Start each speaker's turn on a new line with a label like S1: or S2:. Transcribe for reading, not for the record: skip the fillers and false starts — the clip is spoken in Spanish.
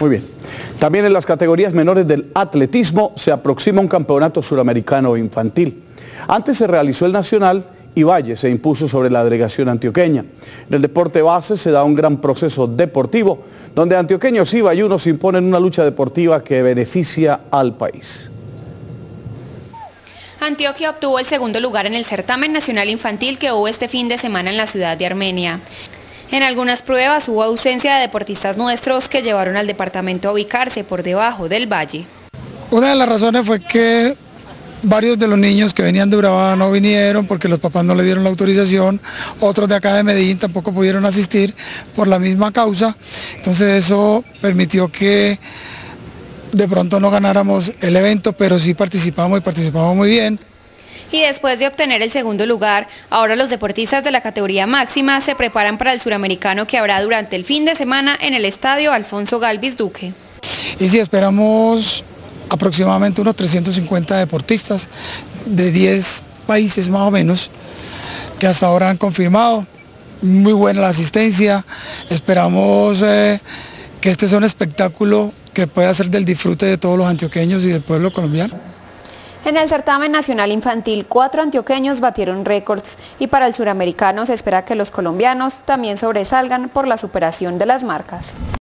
S1: Muy bien. También en las categorías menores del atletismo se aproxima un campeonato suramericano infantil. Antes se realizó el nacional y Valle se impuso sobre la delegación antioqueña. En el deporte base se da un gran proceso deportivo, donde antioqueños y bayunos imponen una lucha deportiva que beneficia al país.
S2: Antioquia obtuvo el segundo lugar en el certamen nacional infantil que hubo este fin de semana en la ciudad de Armenia. En algunas pruebas hubo ausencia de deportistas nuestros que llevaron al departamento a ubicarse por debajo del valle.
S3: Una de las razones fue que varios de los niños que venían de Urabá no vinieron porque los papás no le dieron la autorización, otros de acá de Medellín tampoco pudieron asistir por la misma causa, entonces eso permitió que de pronto no ganáramos el evento, pero sí participamos y participamos muy bien.
S2: Y después de obtener el segundo lugar, ahora los deportistas de la categoría máxima se preparan para el suramericano que habrá durante el fin de semana en el estadio Alfonso Galvis Duque.
S3: Y sí, esperamos aproximadamente unos 350 deportistas de 10 países más o menos, que hasta ahora han confirmado. Muy buena la asistencia, esperamos que este sea un espectáculo que pueda ser del disfrute de todos los antioqueños y del pueblo colombiano.
S2: En el certamen nacional infantil, 4 antioqueños batieron récords y para el suramericano se espera que los colombianos también sobresalgan por la superación de las marcas.